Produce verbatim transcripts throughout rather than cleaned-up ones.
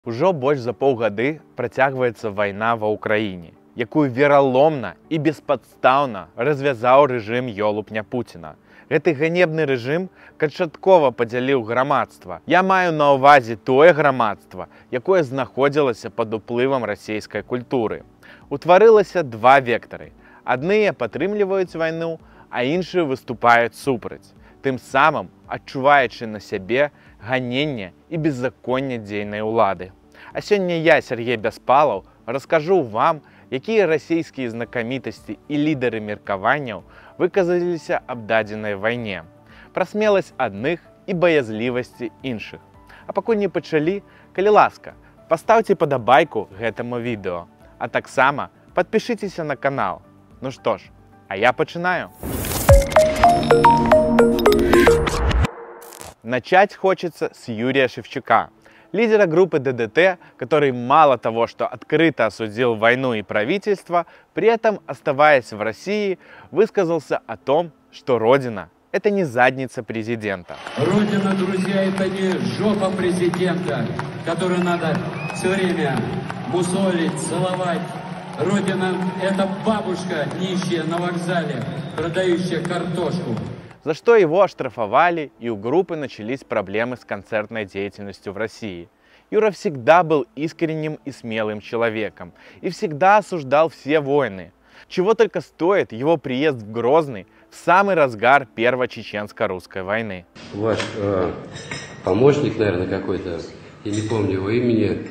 Ужо больш за паўгады працягваецца вайна ва ўкраіне, якую вераломна і беспадстаўна развязаў рэжым ёлупня Пуціна. Гэты ганебны рэжым канчаткова падзяліў грамадства. Я маю на ўвазе тое грамадства, якое знаходзілася пад уплывам расійскай культуры. Утварылася два вектары. Адныя падтрымліваюць вайну, а іншыя выступаюць супраць, тым самым адчуваючы на сябе ганенне і беззаконне дзейнай улады. А сёння я, Сергей Бяспалаў, раскажу вам, якія расійскія знакамітасці і лідары меркаванняў выказаліся аб дадзенай вайне, пра смеласць адных і баязлівасці іншых. А пакуль не пачалі, калі ласка, пастаўце падабайку гэтаму відэо, а таксама падпішыцеся на канал. Ну што ж, а я пачынаю. Начать хочется с Юрия Шевчука, лидера группы дэ дэ тэ, который мало того, что открыто осудил войну и правительство, при этом, оставаясь в России, высказался о том, что Родина – это не задница президента. Родина, друзья, это не жопа президента, которую надо все время мусолить, целовать. Родина – это бабушка нищая на вокзале, продающая картошку. За что его оштрафовали, и у группы начались проблемы с концертной деятельностью в России. Юра всегда был искренним и смелым человеком и всегда осуждал все войны. Чего только стоит его приезд в Грозный в самый разгар Первой чеченско-русской войны. Ваш э, помощник, наверное, какой-то, я не помню его имени,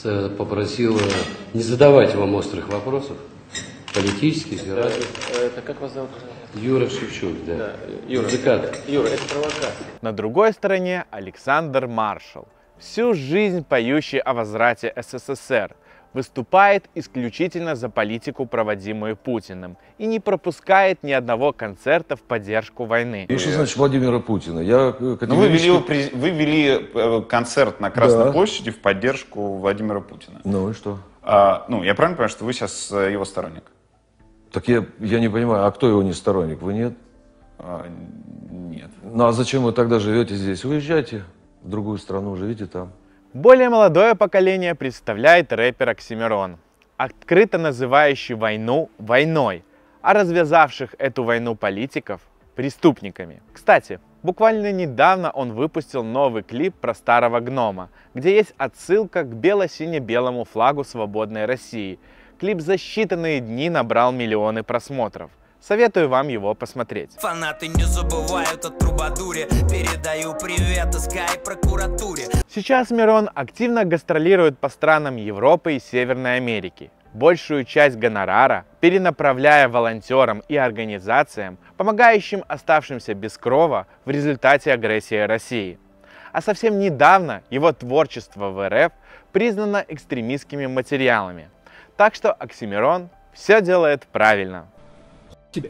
попросил не задавать вам острых вопросов, политических и разных. Это как вас зовут? Юра Шевчук, да. Да, Юра, Юра, это провокация. На другой стороне Александр Маршал, всю жизнь поющий о возврате эс эс эс эр, выступает исключительно за политику, проводимую Путиным, и не пропускает ни одного концерта в поддержку войны. И что значит Владимира Путина? Я категорически... Ну, вы, вели, вы вели концерт на Красной да. площади в поддержку Владимира Путина. Ну и что? А, ну, я правильно понимаю, что вы сейчас его сторонник? Так я, я не понимаю, а кто его не сторонник? Вы нет? А, нет. Ну а зачем вы тогда живете здесь? Уезжайте в другую страну, живите там. Более молодое поколение представляет рэпер Оксимирон, открыто называющий войну войной, а развязавших эту войну политиков преступниками. Кстати, буквально недавно он выпустил новый клип про старого гнома, где есть отсылка к бело-сине-белому флагу свободной России. Клип за считанные дни набрал миллионы просмотров. Советую вам его посмотреть. Фанаты не забывают о трубадуре. Передаю привет СК прокуратуре. Сейчас Мирон активно гастролирует по странам Европы и Северной Америки. Большую часть гонорара перенаправляя волонтерам и организациям, помогающим оставшимся без крова в результате агрессии России. А совсем недавно его творчество в эр эф признано экстремистскими материалами. Так что Оксимирон все делает правильно. Тебе.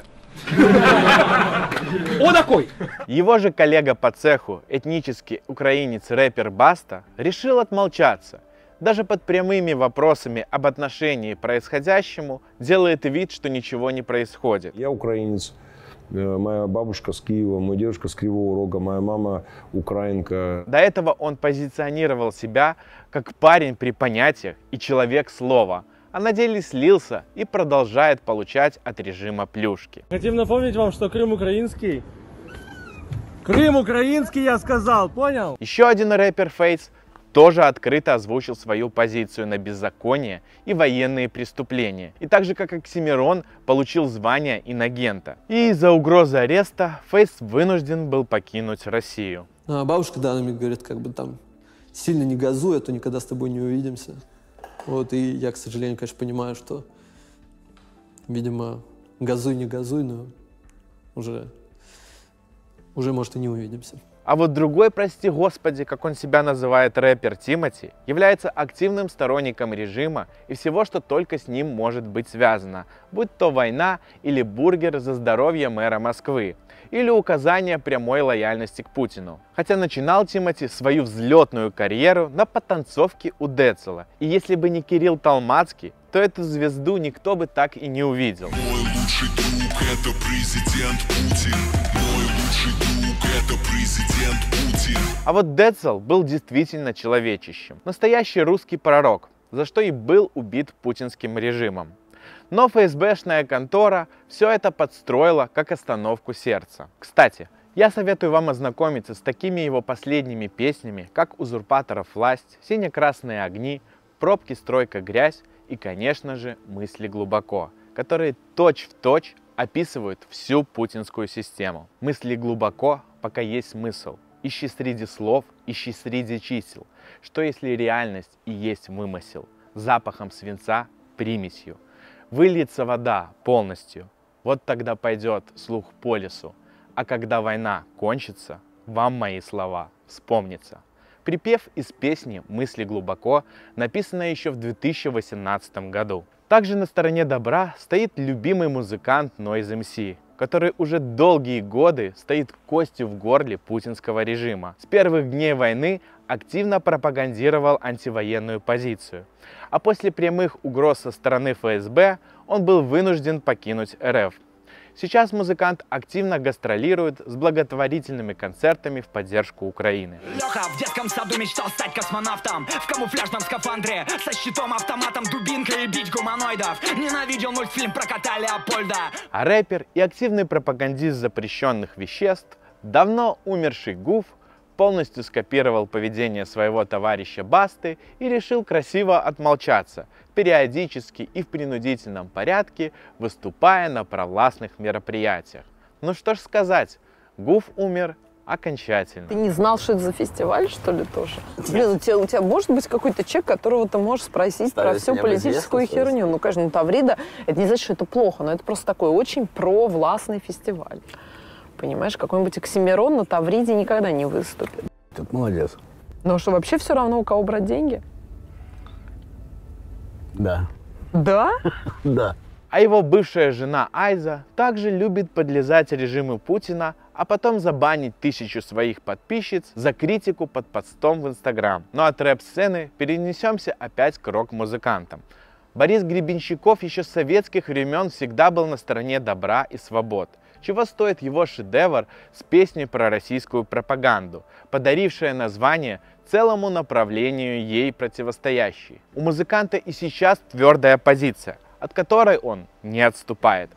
О, такой! Его же коллега по цеху, этнический украинец-рэпер Баста, решил отмолчаться. Даже под прямыми вопросами об отношении к происходящему делает вид, что ничего не происходит. Я украинец, моя бабушка с Киева, мой дедушка с Кривого Рога, моя мама украинка. До этого он позиционировал себя как парень при понятиях и человек слова, а на деле слился и продолжает получать от режима плюшки. Хотим напомнить вам, что Крым украинский. Крым украинский, я сказал, понял? Еще один рэпер Фейс тоже открыто озвучил свою позицию на беззаконие и военные преступления. И так же, как Оксимирон, получил звание инагента. И из-за угрозы ареста Фейс вынужден был покинуть Россию. А бабушка, да, мне говорит, как бы там сильно не газуй, а то никогда с тобой не увидимся. Вот, и я, к сожалению, конечно, понимаю, что, видимо, газуй, не газуй, но уже, уже, может, и не увидимся. А вот другой, прости господи, как он себя называет, рэпер Тимати, является активным сторонником режима и всего, что только с ним может быть связано, будь то война или бургер за здоровье мэра Москвы, или указание прямой лояльности к Путину. Хотя начинал Тимати свою взлетную карьеру на потанцовке у Децела. И если бы не Кирилл Толмацкий, то эту звезду никто бы так и не увидел. Мой лучший друг — это президент Путин. Мой лучший друг это президент Путин. А вот Децл был действительно человечищем. Настоящий русский пророк, за что и был убит путинским режимом. Но ФСБшная контора все это подстроила как остановку сердца. Кстати, я советую вам ознакомиться с такими его последними песнями, как «Узурпаторов власть», «Сине-красные огни», «Пробки, стройка, грязь» и, конечно же, «Мысли глубоко», которые точь-в-точь описывают всю путинскую систему. Мысли глубоко, пока есть смысл. Ищи среди слов, ищи среди чисел. Что если реальность и есть вымысел? Запахом свинца, примесью. Выльется вода полностью. Вот тогда пойдет слух по лесу. А когда война кончится, вам мои слова вспомнятся. Припев из песни «Мысли глубоко», написанная еще в две тысячи восемнадцатом году. Также на стороне добра стоит любимый музыкант Noise эм си, который уже долгие годы стоит костью в горле путинского режима. С первых дней войны активно пропагандировал антивоенную позицию. А после прямых угроз со стороны ФСБ он был вынужден покинуть эр эф. Сейчас музыкант активно гастролирует с благотворительными концертами в поддержку Украины. Леха в детском саду мечтал стать космонавтом, в камуфляжном скафандре, со щитом, автоматом, дубинкой и бить гуманоидов. Ненавидел мультфильм про кота Леопольда. А рэпер и активный пропагандист запрещенных веществ, давно умерший Гуф, полностью скопировал поведение своего товарища Басты и решил красиво отмолчаться, периодически и в принудительном порядке выступая на провластных мероприятиях. Ну что ж сказать, Гуф умер окончательно. Ты не знал, что это за фестиваль, что ли, тоже? Блин, у тебя, у тебя может быть какой-то человек, которого ты можешь спросить про всю политическую херню? Ну, конечно, Таврида, это не значит, что это плохо, но это просто такой очень провластный фестиваль. Понимаешь, какой-нибудь Оксимирон на Тавриде никогда не выступит. Ты молодец. Но что, вообще все равно, у кого брать деньги? Да. Да? Да. А его бывшая жена Айза также любит подлизать режиму Путина, а потом забанить тысячу своих подписчиц за критику под постом в Инстаграм. Ну а от рэп-сцены перенесемся опять к рок-музыкантам. Борис Гребенщиков еще с советских времен всегда был на стороне добра и свобод. Чего стоит его шедевр с песней про российскую пропаганду, подарившая название целому направлению ей противостоящей. У музыканта и сейчас твердая позиция, от которой он не отступает.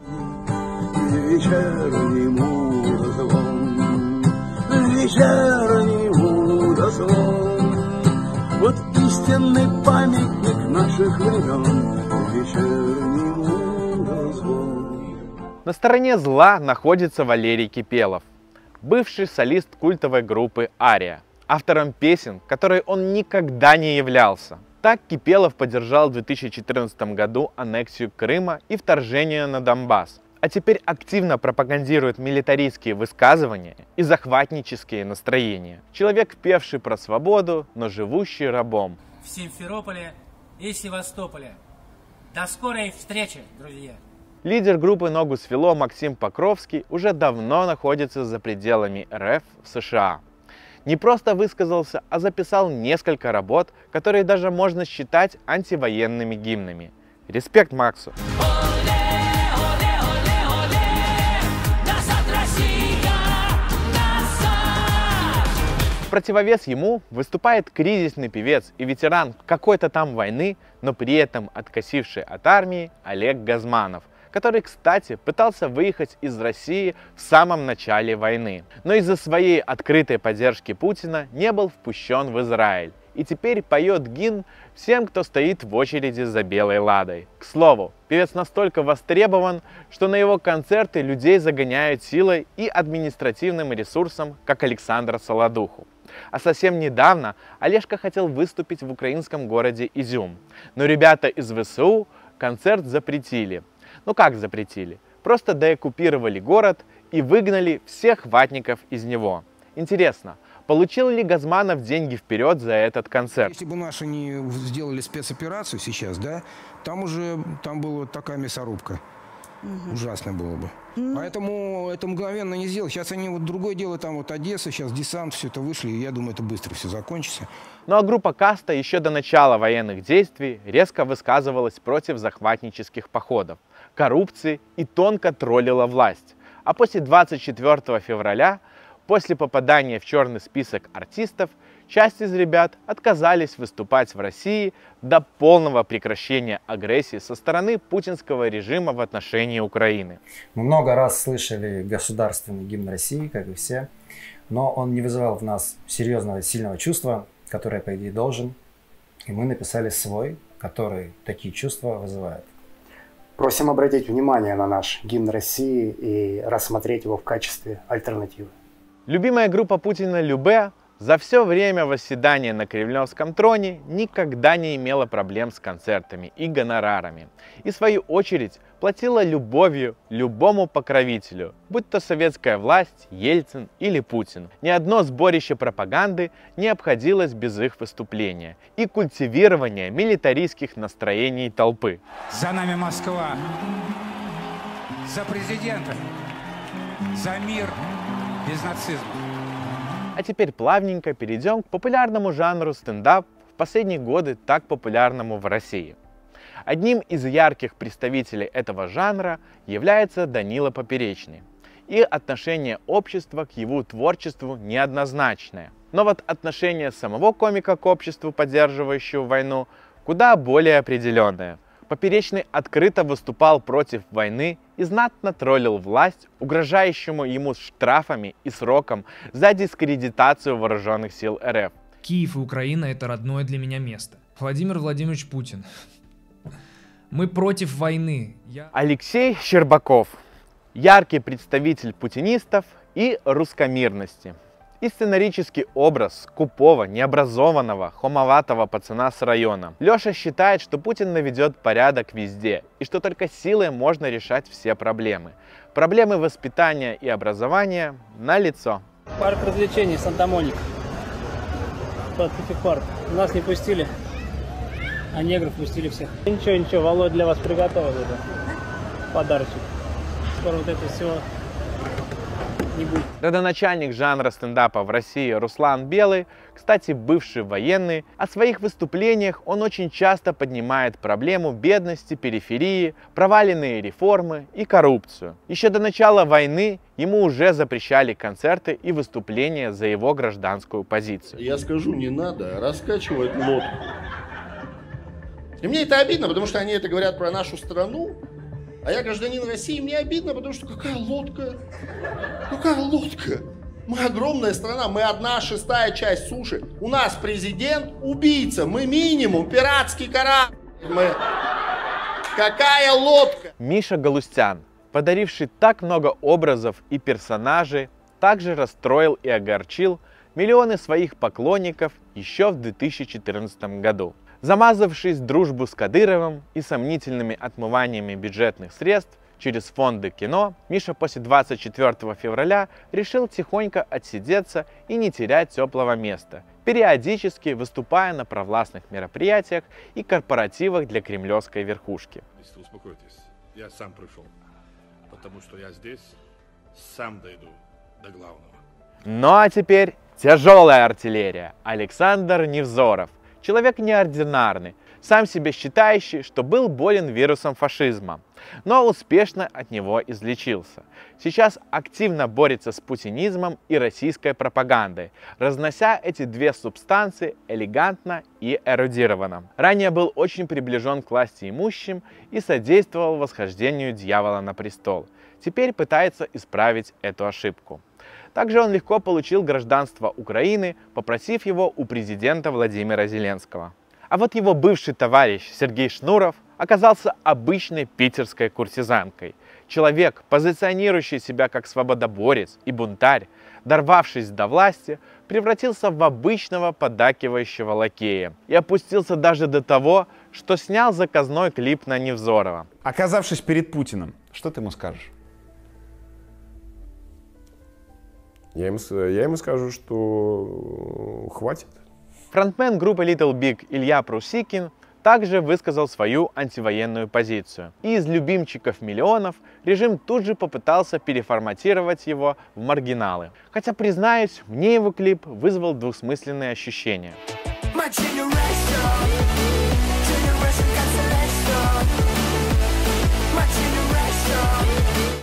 Вечернему дозвон, вечернему дозвон, вот истинный памятник наших времен, вечернему дозвон. На стороне зла находится Валерий Кипелов, бывший солист культовой группы «Ария», автором песен, которой он никогда не являлся. Так Кипелов поддержал в две тысячи четырнадцатом году аннексию Крыма и вторжение на Донбасс, а теперь активно пропагандирует милитаристские высказывания и захватнические настроения. Человек, певший про свободу, но живущий рабом. В Симферополе и Севастополе. До скорой встречи, друзья! Лидер группы «Ногу свело» Максим Покровский уже давно находится за пределами эр эф в США. Не просто высказался, а записал несколько работ, которые даже можно считать антивоенными гимнами. Респект Максу! В противовес ему выступает кризисный певец и ветеран какой-то там войны, но при этом откосивший от армии Олег Газманов, который, кстати, пытался выехать из России в самом начале войны, но из-за своей открытой поддержки Путина не был впущен в Израиль и теперь поет гимн всем, кто стоит в очереди за белой ладой. К слову, певец настолько востребован, что на его концерты людей загоняют силой и административным ресурсом, как Александра Солодуху. А совсем недавно Олежка хотел выступить в украинском городе Изюм, но ребята из вэ эс у концерт запретили. Ну как запретили? Просто деоккупировали город и выгнали всех ватников из него. Интересно, получил ли Газманов деньги вперед за этот концерт? Если бы наши не сделали спецоперацию сейчас, да, там уже там была такая мясорубка. Угу. Ужасно было бы. Mm. Поэтому это мгновенно не сделать. Сейчас они вот другое дело, там вот Одесса, сейчас десант, все это вышли, и я думаю, это быстро все закончится. Ну а группа Каста еще до начала военных действий резко высказывалась против захватнических походов, коррупции и тонко троллила власть. А после двадцать четвёртого февраля После попадания в черный список артистов, часть из ребят отказались выступать в России до полного прекращения агрессии со стороны путинского режима в отношении Украины. Мы много раз слышали государственный гимн России, как и все, но он не вызывал в нас серьезного, сильного чувства, которое, по идее, должен. И мы написали свой, который такие чувства вызывает. Просим обратить внимание на наш гимн России и рассмотреть его в качестве альтернативы. Любимая группа Путина Любэ за все время восседания на Кремлевском троне никогда не имела проблем с концертами и гонорарами. И в свою очередь платила любовью любому покровителю, будь то советская власть, Ельцин или Путин. Ни одно сборище пропаганды не обходилось без их выступления и культивирования милитаристских настроений толпы. За нами Москва, за президента, за мир без нацизма. А теперь плавненько перейдем к популярному жанру стендап, в последние годы так популярному в России. Одним из ярких представителей этого жанра является Данила Поперечный. И отношение общества к его творчеству неоднозначное. Но вот отношение самого комика к обществу, поддерживающего войну, куда более определенное. Поперечный открыто выступал против войны и знатно троллил власть, угрожающему ему штрафами и сроком за дискредитацию вооруженных сил эр эф. Киев и Украина — это родное для меня место. Владимир Владимирович Путин. Мы против войны. Я... Алексей Щербаков. Яркий представитель путинистов и русскомирности. И сценарический образ скупого, необразованного, хомоватого пацана с района. Леша считает, что Путин наведет порядок везде, и что только силой можно решать все проблемы. Проблемы воспитания и образования налицо. Парк развлечений Санта-Моника. Пацифик парк. Нас не пустили, а негров пустили всех. Ничего, ничего, Володя для вас приготовил это. Подарочек. Скоро вот это все... Родоначальник жанра стендапа в России Руслан Белый, кстати, бывший военный, о своих выступлениях он очень часто поднимает проблему бедности, периферии, проваленные реформы и коррупцию. Еще до начала войны ему уже запрещали концерты и выступления за его гражданскую позицию. Я скажу, не надо раскачивать лодку. И мне это обидно, потому что они это говорят про нашу страну. А я гражданин России, мне обидно, потому что какая лодка? Какая лодка? Мы огромная страна, мы одна шестая часть суши. У нас президент убийца, мы минимум пиратский корабль. Мы... Какая лодка? Миша Галустян, подаривший так много образов и персонажей, также расстроил и огорчил миллионы своих поклонников еще в две тысячи четырнадцатом году. Замазавшись дружбу с Кадыровым и сомнительными отмываниями бюджетных средств через фонды кино, Миша после двадцать четвёртого февраля решил тихонько отсидеться и не терять теплого места, периодически выступая на провластных мероприятиях и корпоративах для кремлевской верхушки. Успокойтесь, я сам пришел, потому что я здесь сам дойду до главного. Ну а теперь тяжелая артиллерия. Александр Невзоров. Человек неординарный, сам себе считающий, что был болен вирусом фашизма, но успешно от него излечился. Сейчас активно борется с путинизмом и российской пропагандой, разнося эти две субстанции элегантно и эрудированно. Ранее был очень приближен к власти имущим и содействовал восхождению дьявола на престол. Теперь пытается исправить эту ошибку. Также он легко получил гражданство Украины, попросив его у президента Владимира Зеленского. А вот его бывший товарищ Сергей Шнуров оказался обычной питерской куртизанкой. Человек, позиционирующий себя как свободоборец и бунтарь, дорвавшись до власти, превратился в обычного поддакивающего лакея и опустился даже до того, что снял заказной клип на Невзорова. Оказавшись перед Путиным, что ты ему скажешь? Я ему, я ему скажу, что хватит. Фронтмен группы Little Big Илья Прусикин также высказал свою антивоенную позицию. И из любимчиков миллионов режим тут же попытался переформатировать его в маргиналы. Хотя, признаюсь, мне его клип вызвал двусмысленные ощущения.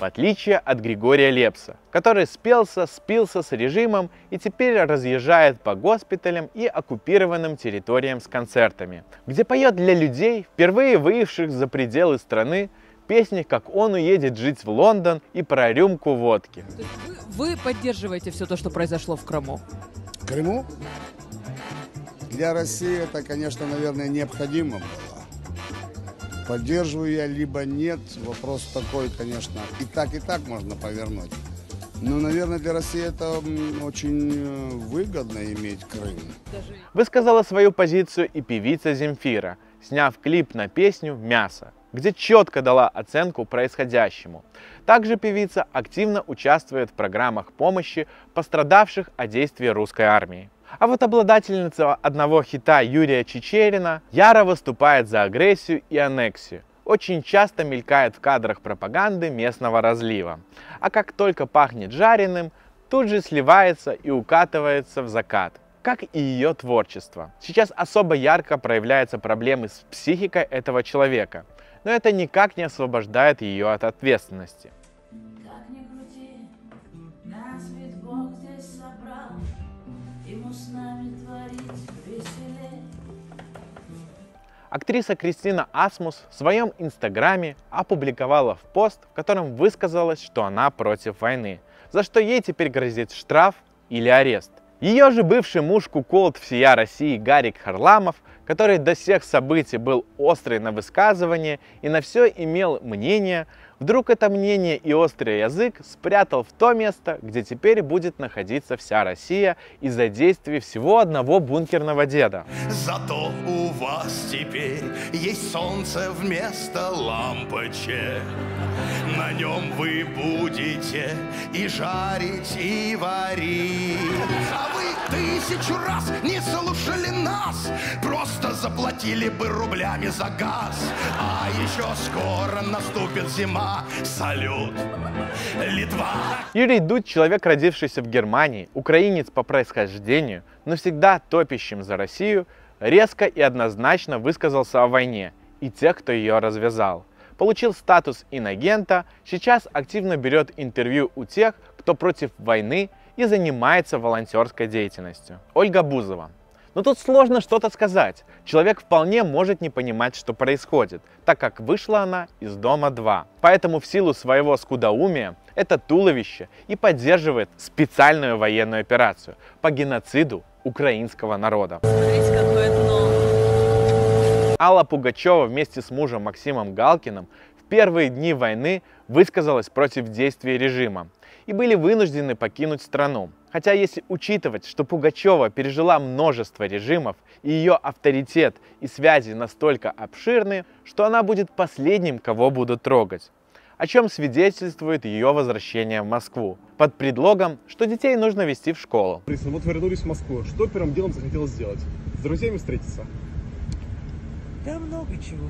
отличие от Григория Лепса, который спелся, спился с режимом и теперь разъезжает по госпиталям и оккупированным территориям с концертами, где поет для людей, впервые выехавших за пределы страны, песни, как он уедет жить в Лондон и про рюмку водки. Вы, вы поддерживаете все то, что произошло в Крыму? В Крыму? Для России это, конечно, наверное, необходимо было. Поддерживаю я, либо нет. Вопрос такой, конечно, и так, и так можно повернуть. Но, наверное, для России это очень выгодно иметь Крым. Высказала свою позицию и певица Земфира, сняв клип на песню «Мясо», где четко дала оценку происходящему. Также певица активно участвует в программах помощи пострадавших от действий русской армии. А вот обладательница одного хита Юрия Чичерина яро выступает за агрессию и аннексию. Очень часто мелькает в кадрах пропаганды местного разлива. А как только пахнет жареным, тут же сливается и укатывается в закат. Как и ее творчество. Сейчас особо ярко проявляются проблемы с психикой этого человека. Но это никак не освобождает ее от ответственности. Актриса Кристина Асмус в своем инстаграме опубликовала пост, в котором высказалась, что она против войны, за что ей теперь грозит штраф или арест. Ее же бывший муж куколд всея России Гарик Харламов, который до всех событий был острый на высказывание и на все имел мнение, вдруг это мнение и острый язык спрятал в то место, где теперь будет находиться вся Россия из-за действий всего одного бункерного деда. Зато у вас теперь есть солнце вместо лампочек. На нем вы будете и жарить, и варить. А вы тысячу раз не слушали нас, просто заплатили бы рублями за газ. А еще скоро наступит зима. Салют, Литва. Юрий Дудь, человек, родившийся в Германии, украинец по происхождению, но всегда топящим за Россию, резко и однозначно высказался о войне и тех, кто ее развязал. Получил статус инагента, сейчас активно берет интервью у тех, кто против войны и занимается волонтерской деятельностью. Ольга Бузова. Но тут сложно что-то сказать. Человек вполне может не понимать, что происходит, так как вышла она из дома два. Поэтому в силу своего скудоумия это туловище и поддерживает специальную военную операцию по геноциду украинского народа. Алла Пугачева вместе с мужем Максимом Галкиным в первые дни войны высказалась против действий режима и были вынуждены покинуть страну. Хотя если учитывать, что Пугачева пережила множество режимов и ее авторитет и связи настолько обширны, что она будет последним, кого будут трогать. О чем свидетельствует ее возвращение в Москву, под предлогом, что детей нужно вести в школу. Вот вернулись в Москву. Что первым делом захотелось сделать? С друзьями встретиться? Да много чего.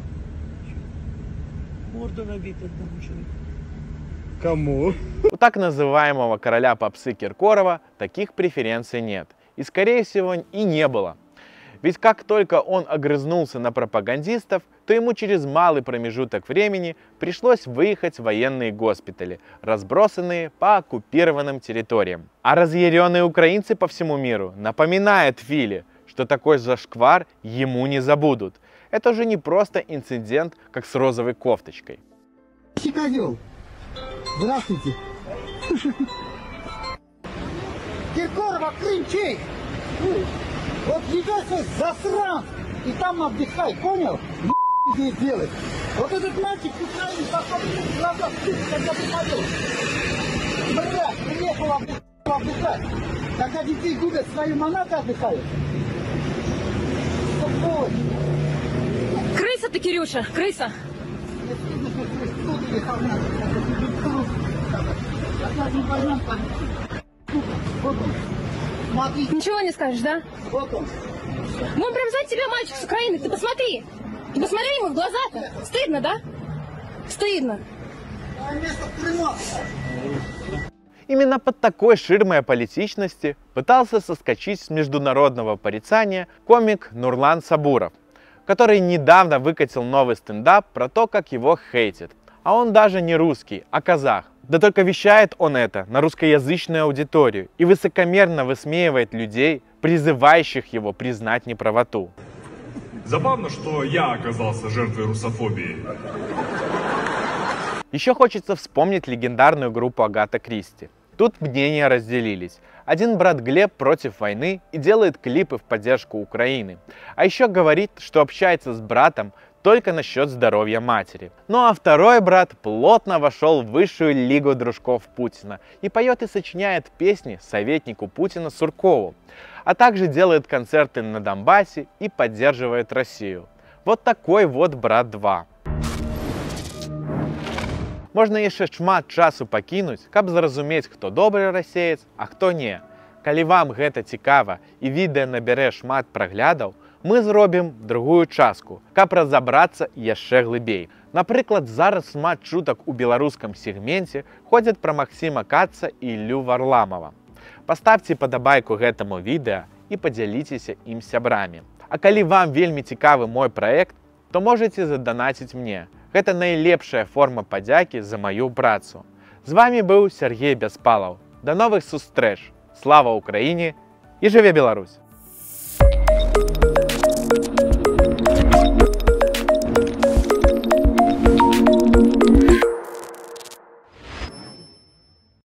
Морду набить одному человеку. Кому? У так называемого короля попсы Киркорова таких преференций нет. И, скорее всего, и не было. Ведь как только он огрызнулся на пропагандистов, то ему через малый промежуток времени пришлось выехать в военные госпитали, разбросанные по оккупированным территориям. А разъяренные украинцы по всему миру напоминают Филе, что такой зашквар ему не забудут. Это уже не просто инцидент, как с розовой кофточкой. Козел. Здравствуйте. Киркорова, Крым, чей? Вот езжай, засран, и там отдыхай, понял? Здесь делать. Вот этот мальчик в Украине пошел глаза в путь, когда приходил. Блядь, приехал отдыхать. Когда детей губят, свои монаты отдыхают. Крыса ты, Кирюша, крыса. Ничего не скажешь, да? Вот он. Вон прям сзади тебя мальчик с Украины, ты посмотри. Ты посмотри ему в глаза-то. Стыдно, да? Стыдно. Именно под такой ширмой аполитичности пытался соскочить с международного порицания комик Нурлан Сабуров, который недавно выкатил новый стендап про то, как его хейтят. А он даже не русский, а казах. Да только вещает он это на русскоязычную аудиторию и высокомерно высмеивает людей, призывающих его признать неправоту. Забавно, что я оказался жертвой русофобии. Еще хочется вспомнить легендарную группу Агата Кристи. Тут мнения разделились. Один брат Глеб против войны и делает клипы в поддержку Украины. А еще говорит, что общается с братом только насчет здоровья матери. Ну а второй брат плотно вошел в высшую лигу дружков Путина и поет и сочиняет песни советнику Путина Суркову, а также делает концерты на Донбассе и поддерживает Россию. Вот такой вот брат два. Можна яшчэ шмат часу пакінуць, каб зразумець, хто добры расеец, а хто не. Калі вам гэта цікава і відэа набярэ шмат праглядаў, мы зробім другую частку, каб разабрацца яшчэ глыбей. Напрыклад, зараз шмат чутак у беларускам сегменце ходзяць пра Максіма Каца і Іллю Варламова. Паставце падабайку гэтаму відэа і падзяліцеся ім сябрамі. А калі вам вельмі цікавы мой праект, то можаце заданаціць мне. Гэта найлепшая форма падзякі за маю працу. З вами быў Сергей Бяспалаў. Да новых сустрэч! Слава Украіне і жыве Беларусь!